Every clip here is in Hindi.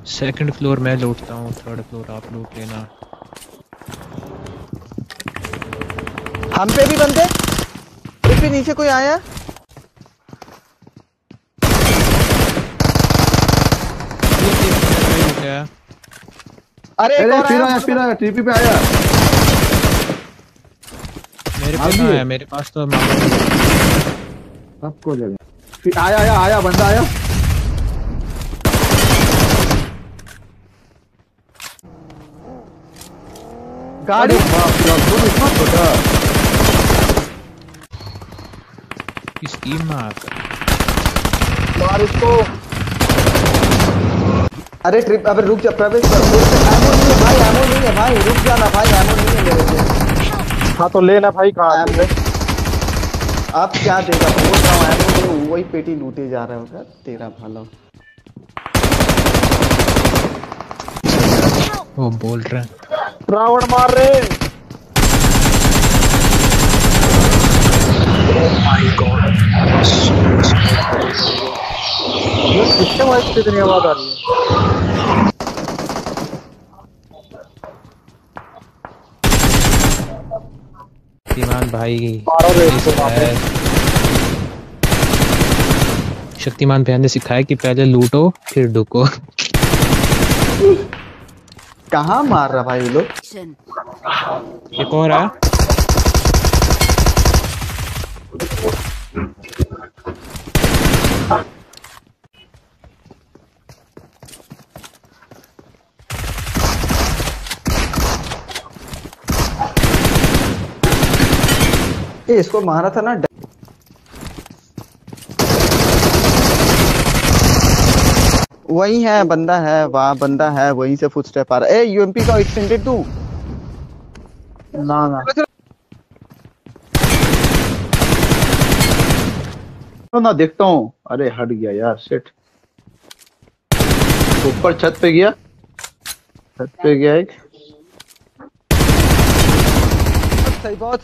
सेकंड फ्लोर मैं लूटता हूँ, थर्ड फ्लोर आप लूट लेना। हम पे भी बंदे, इस पे नीचे कोई आया। क्या? अरे एक अरे और फिर आया टीपी पे आया। मेरे मार पे कहाँ दिए है? मेरे पास तो सबको जगह। फिर आया बंदा आया। गाड़ी। बाप रे, कौन इतना छोटा। इसकी मार। मार इसको। अरे ट्रिप, अबे रुक जा प्रवेश कर। एमो नहीं है भाई, एमो नहीं है भाई, रुक जाना भाई, एमो नहीं है मेरे पे। हाँ तो लेना भाई, कहाँ एमो अब क्या देगा, बोल रहा हूँ एमो नहीं, वही पेटी लूटे जा रहा होगा तेरा भला। वो बोल रहे हैं रावण मार रहे। ये किसके वाइस से इतनी आवाज आ रही है। शक्तिमान भाई। मारो रे इसको, बाप रे। शक्तिमान भैया ने सिखाया कि पहले लूटो फिर डुको। कहाँ मार रहा भाई ये लोग। एक और है। इसको मारा था ना। वही है बंदा है, वहाँ बंदा है, वहीं से फुटस्टेप आ रहा है। ए यूएमपी का एक्सटेंडेड दूं? ना ना तो ना, देखता हूँ। अरे हट गया यार, शिट। ऊपर छत पे गया, छत पे गया एक। सही बहुत।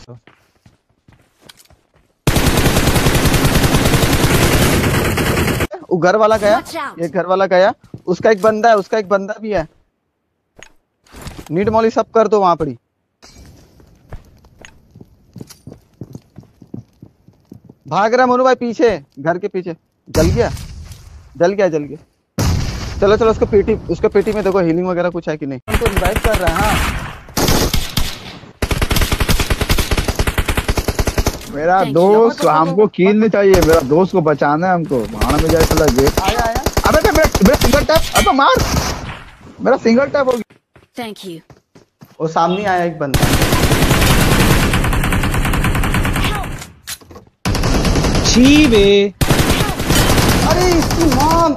वो घर वाला गया, ये घर वाला गया। उसका एक बंदा है, उसका एक बंदा भी है। नीड मॉली सब कर दो वहां पर ही। भाग रहा मोनू भाई पीछे, घर के पीछे। जल गया जल गया जल गया। चलो चलो, उसको पेटी में देखो हीलिंग वगैरह कुछ है कि नहीं। उनको रिवाइव कर रहा है। हाँ मेरा दोस्त, हमको कील नहीं चाहिए, मेरा दोस्त को बचाना है हमको। भाड़ में जाए चला गेट। आया आया। अबे तो मेरा सिंगल टैप, अबे मार। मेरा सिंगल टैप हो गया। Thank you. वो सामने आया एक बंदा। छी बे। अरे इसकी मां।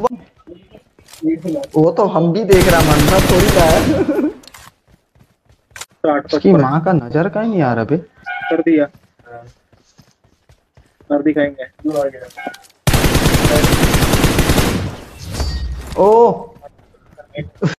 वो तो हम भी देख रहा, मनना थोड़ी रहा है। इसकी माँ का नजर का ही नहीं आ रहा बे। कर दिया, कर दिखाएंगे। ओ